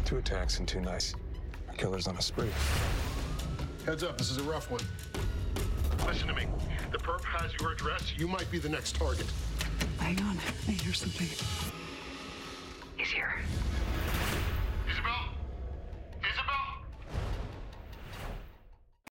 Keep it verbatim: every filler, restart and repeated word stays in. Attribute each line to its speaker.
Speaker 1: Two attacks in two nights. Our killer's on a spree.
Speaker 2: Heads up, this is a rough one. Listen to me. The perp has your address. You might be the next target.
Speaker 3: Hang on, I hear something.